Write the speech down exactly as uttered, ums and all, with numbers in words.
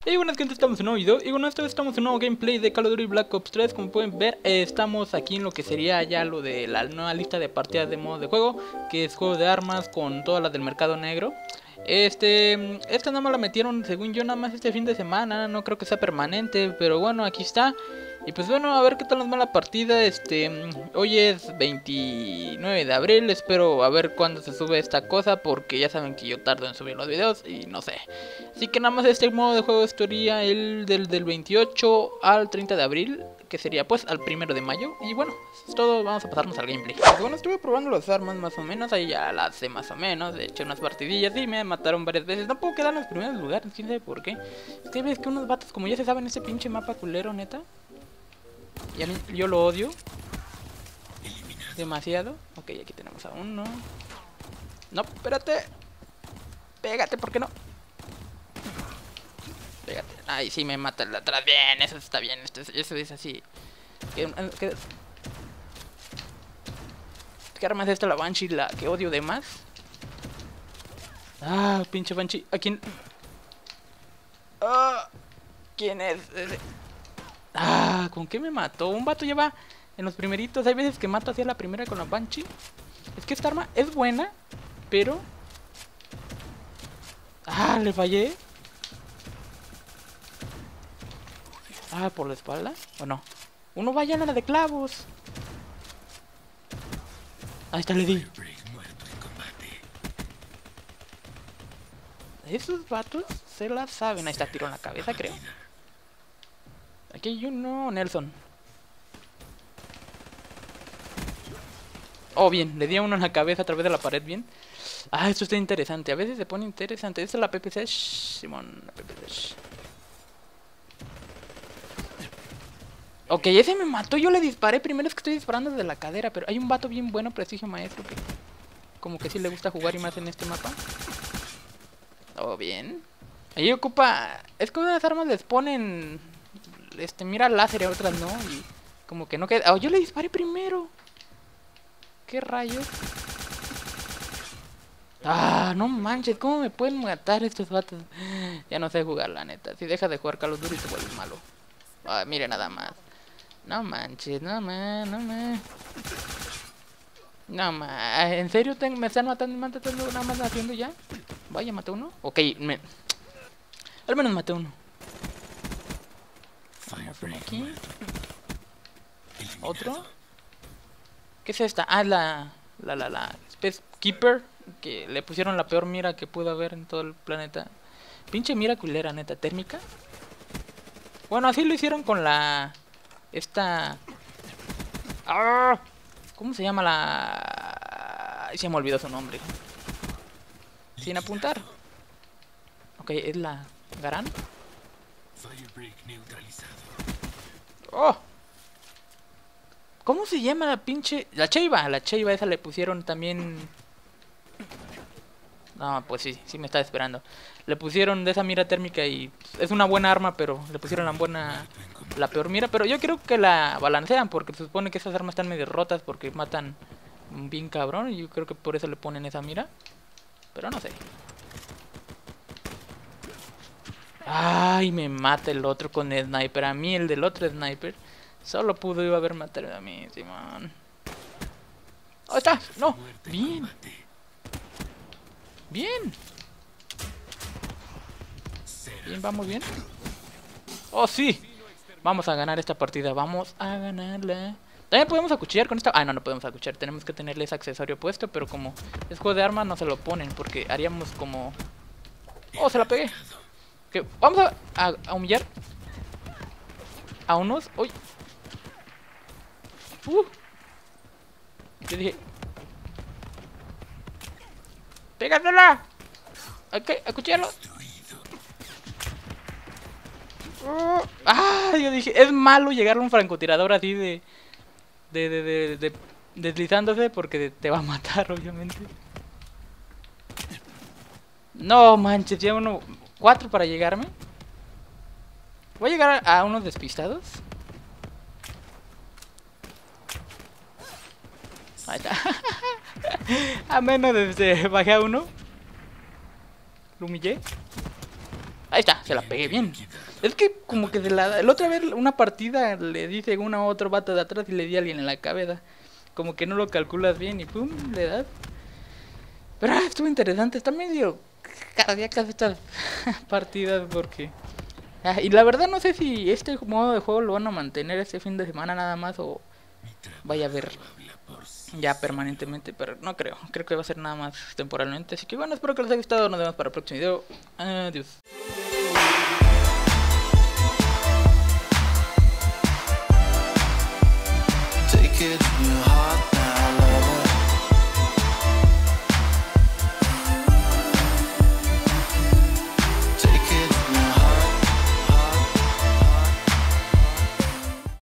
Y bueno, gente, estamos en un nuevo video. Y bueno, esta vez estamos en un nuevo gameplay de Call of Duty Black Ops tres. Como pueden ver, eh, estamos aquí en lo que sería ya lo de la nueva lista de partidas de modo de juego, que es juego de armas con todas las del mercado negro. Este, esta nada más la metieron, según yo, nada más este fin de semana. No creo que sea permanente, pero bueno, aquí está. Y pues bueno, a ver qué tal nos va la partida. Este, hoy es veintinueve de abril. Espero a ver cuándo se sube esta cosa, porque ya saben que yo tardo en subir los videos y no sé. Así que nada más este modo de juego estaría el del, del veintiocho al treinta de abril, que sería pues al primero de mayo. Y bueno, es todo, vamos a pasarnos al gameplay. Pues bueno, estuve probando las armas más o menos, ahí ya las sé más o menos. De hecho, unas partidillas y me mataron varias veces. No puedo quedar en los primeros lugares, quién sabe por qué. Es que ves que unos vatos, como ya se saben ese pinche mapa culero, neta. Ya, yo lo odio demasiado. Ok, aquí tenemos a uno. No, espérate. Pégate, ¿por qué no? Pégate. Ay, sí, me mata el de atrás. Bien, eso está bien. Esto es, eso es así. ¿Qué, qué, ¿Qué arma es esta? La Banshee, la que odio de más. Ah, pinche Banshee. ¿A quién? Ah, ¿quién es ese? Ah, ¿con qué me mató? Un vato lleva en los primeritos. Hay veces que mato hacia la primera con la Banshee. Es que esta arma es buena, pero... Ah, le fallé. Ah, ¿por la espalda? ¿O no? Uno vaya a la de clavos. Ahí está, le di. Esos vatos se la saben. Ahí está, tiro en la cabeza, creo. Aquí hay uno, Nelson. Oh, bien, le di a uno en la cabeza a través de la pared, bien. Ah, esto está interesante, a veces se pone interesante. Esta es la P P C, Simón, la P P C. Ok, ese me mató, yo le disparé. Primero es que estoy disparando desde la cadera. Pero hay un vato bien bueno, prestigio maestro, que como que sí le gusta jugar y más en este mapa. Oh, bien. Ahí ocupa... Es que unas armas les ponen... Este, mira láser y otras no. Y como que no queda... Oh, yo le disparé primero. ¿Qué rayos? Ah, no manches, ¿cómo me pueden matar estos vatos? Ya no sé jugar, la neta. Si dejas de jugar Call of Duty te vuelves malo. Ah, mire nada más. No manches, no man, no man. No man, ¿en serio te, me están matando, matando nada más haciendo ya? Vaya, maté uno. Ok, me... al menos maté uno. Vamos uno aquí. Otro. ¿Qué es esta? Ah, la... La, la, la... Space Keeper. Que le pusieron la peor mira que pudo haber en todo el planeta. Pinche mira culera, neta. ¿Térmica? Bueno, así lo hicieron con la... Esta... ¡Ah! ¿Cómo se llama la...? Se me olvidó su nombre. Sin apuntar. Ok, es la... Garand. ¡Oh! ¿Cómo se llama la pinche...? La Cheiba, la Cheiba esa le pusieron también... No, pues sí, sí me estaba esperando. Le pusieron de esa mira térmica y es una buena arma, pero le pusieron la buena, la peor mira. Pero yo creo que la balancean, porque se supone que esas armas están medio rotas porque matan bien cabrón. Y yo creo que por eso le ponen esa mira. Pero no sé. Ay, me mata el otro con el sniper. A mí el del otro sniper solo pudo iba a haber matado a mí, Simón. ¡Oh, está! ¡No! ¡Bien! Bien. Bien, vamos bien. Oh, sí. Vamos a ganar esta partida. Vamos a ganarla. También podemos acuchillar con esta... Ah, no, no podemos acuchillar. Tenemos que tenerle ese accesorio puesto. Pero como es juego de armas, no se lo ponen. Porque haríamos como... Oh, se la pegué. Okay, vamos a, a, a humillar a unos... Uy. Uh. Yo dije... ¡Pégatela! Ok, acuchillarlo. Uh, ah, yo dije, es malo llegar a un francotirador así de de, de, de, de deslizándose porque te va a matar, obviamente. No manches, ya uno... Cuatro para llegarme. Voy a llegar a, a unos despistados. Ahí está. A menos desde bajé a uno. Lo humillé. Ahí está. se la pegué bien. Es que como que de la, la otra vez una partida le dice una a otro vato de atrás y le di a alguien en la cabeza. Como que no lo calculas bien y pum, le das. Pero ah, estuvo interesante, está medio cardíacas estas partidas porque... Ah, y la verdad no sé si este modo de juego lo van a mantener este fin de semana nada más o vaya a ver ya permanentemente, pero no creo, creo que va a ser nada más temporalmente. Así que bueno, espero que les haya gustado, nos vemos para el próximo video, adiós. Take it in your heart.